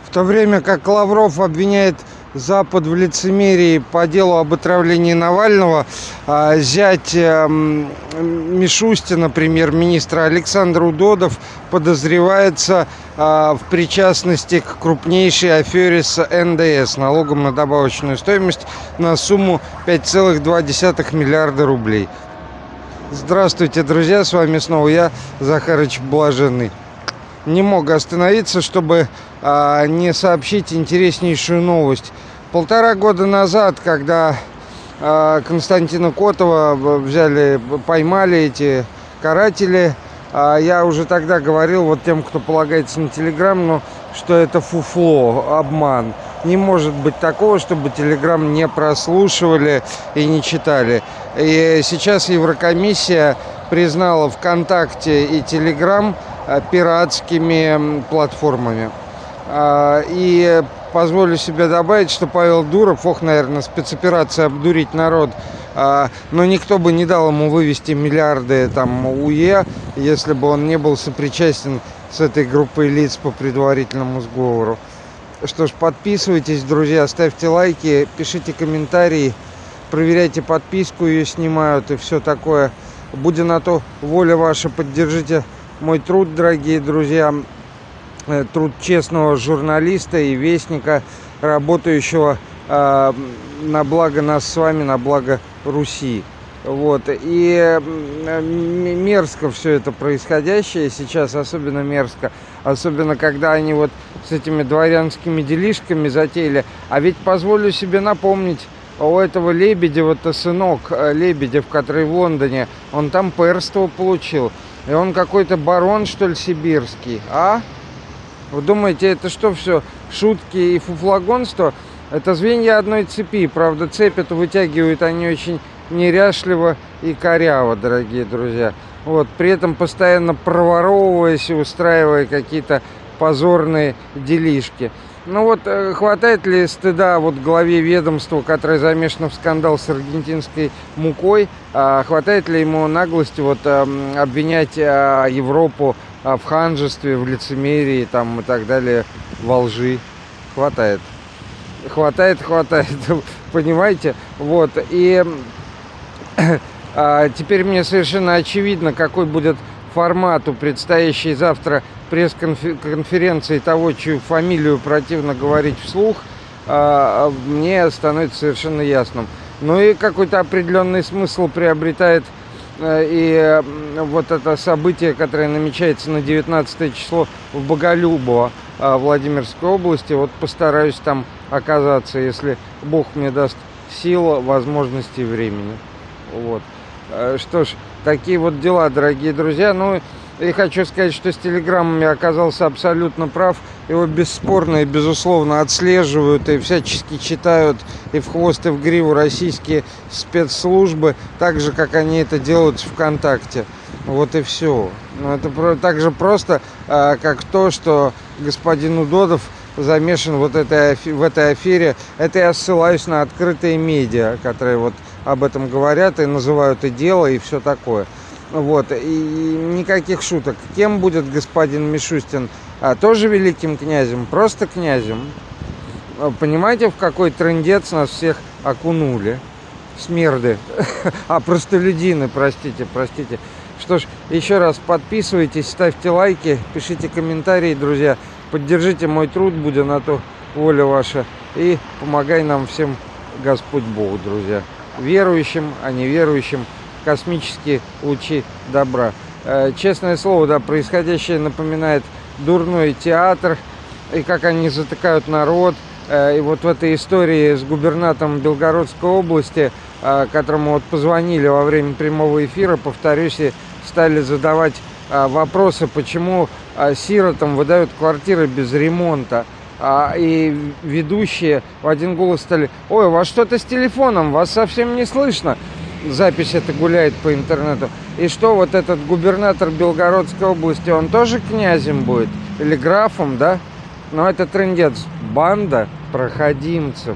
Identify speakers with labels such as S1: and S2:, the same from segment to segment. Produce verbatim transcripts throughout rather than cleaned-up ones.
S1: В то время как Лавров обвиняет Запад в лицемерии по делу об отравлении Навального, зять Мишустина, премьер-министра, Александр Удодов, подозревается в причастности к крупнейшей афере с эн дэ эс, налогом на добавочную стоимость, на сумму пять целых два десятых миллиарда рублей. Здравствуйте, друзья, с вами снова я, Захарыч Блаженный. Не мог остановиться, чтобы а, не сообщить интереснейшую новость. Полтора года назад, когда а, Константина Котова взяли, поймали эти каратели, а, я уже тогда говорил вот тем, кто полагается на Телеграм, ну, что это фуфло, обман. Не может быть такого, чтобы Телеграм не прослушивали и не читали. И сейчас Еврокомиссия признала ВКонтакте и Телеграм пиратскими платформами. И позволю себе добавить, что Павел Дуров, ох, наверное, спецоперация обдурить народ, но никто бы не дал ему вывести миллиарды там УЕ, если бы он не был сопричастен с этой группой лиц по предварительному сговору. Что ж, подписывайтесь, друзья, ставьте лайки, пишите комментарии, проверяйте подписку, ее снимают и все такое. Будь на то воля ваша, поддержите мой труд, дорогие друзья, труд честного журналиста и вестника, работающего э, на благо нас с вами, на благо Руси. Вот. И мерзко все это происходящее сейчас, особенно мерзко, особенно когда они вот с этими дворянскими делишками затеяли. А ведь позволю себе напомнить, у этого Лебедева-то сынок Лебедев, который в Лондоне, он там пэрство получил. И он какой-то барон, что ли, сибирский, а? Вы думаете, это что все, шутки и фуфлагонство? Это звенья одной цепи. Правда, цепь эту вытягивают они очень неряшливо и коряво, дорогие друзья. Вот, при этом постоянно проворовываясь и устраивая какие-то позорные делишки. Ну вот, хватает ли стыда вот главе ведомства, которое замешано в скандал с аргентинской мукой, а хватает ли ему наглости вот обвинять Европу в ханжестве, в лицемерии там и так далее, во лжи? Хватает. Хватает, хватает, понимаете? Вот, и а, теперь мне совершенно очевидно, какой будет формат у предстоящей завтра пресс-конференции того, чью фамилию противно говорить вслух, а, мне становится совершенно ясным. Ну и какой-то определенный смысл приобретает а, и а, вот это событие, которое намечается на девятнадцатое число в Боголюбово, а, Владимирской области. Вот постараюсь там оказаться, если Бог мне даст сил, возможности и времени. Вот. Что ж, такие вот дела, дорогие друзья. Ну, и хочу сказать, что с Телеграмом я оказался абсолютно прав. Его бесспорно и безусловно отслеживают и всячески читают и в хвост, и в гриву российские спецслужбы, так же, как они это делают в ВКонтакте. Вот и все. Ну, это так же просто, как то, что господин Удодов замешан вот этой, в этой афере. Это я ссылаюсь на открытые медиа, которые вот об этом говорят и называют и дело, и все такое. Вот. И никаких шуток. Кем будет господин Мишустин? А, тоже великим князем? Просто князем? Понимаете, в какой трындец нас всех окунули? Смерды. А, простолюдины, простите, простите. Что ж, еще раз подписывайтесь, ставьте лайки, пишите комментарии, друзья. Поддержите мой труд, будь на то воля ваша. И помогай нам всем Господь Бог, друзья. Верующим, а не верующим, космические лучи добра. Честное слово, да, происходящее напоминает дурной театр. И как они затыкают народ. И вот в этой истории с губернатором Белгородской области, которому вот позвонили во время прямого эфира, повторюсь, и стали задавать вопросы, почему сиротам выдают квартиры без ремонта. И ведущие в один голос стали: ой, у вас что-то с телефоном, вас совсем не слышно. Запись это гуляет по интернету. И что, вот этот губернатор Белгородской области, он тоже князем будет? Или графом, да? Но это трындец. Банда проходимцев.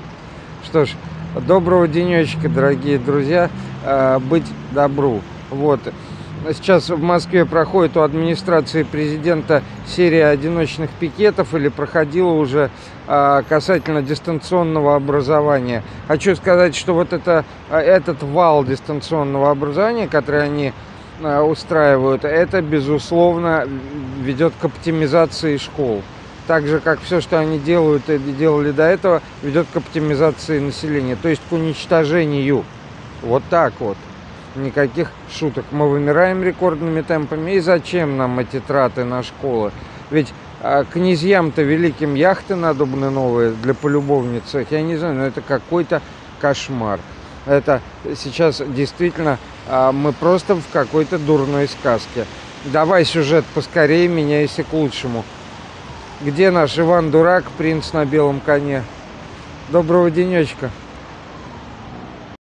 S1: Что ж, доброго денечка, дорогие друзья. Быть добру. Вот. сейчас в Москве проходит у администрации президента серия одиночных пикетов, или проходила уже, касательно дистанционного образования. Хочу сказать, что вот это, этот вал дистанционного образования, который они устраивают, это, безусловно, ведет к оптимизации школ. Так же, как все, что они делают и делали до этого, ведет к оптимизации населения, то есть к уничтожению. Вот так вот. Никаких шуток. Мы вымираем рекордными темпами. И зачем нам эти траты на школы? Ведь а, князьям-то великим яхты надобны новые для полюбовниц. Я не знаю, но это какой-то кошмар. Это сейчас действительно а, мы просто в какой-то дурной сказке. Давай сюжет поскорее, меняйся к лучшему. Где наш Иван Дурак, принц на белом коне? Доброго денечка.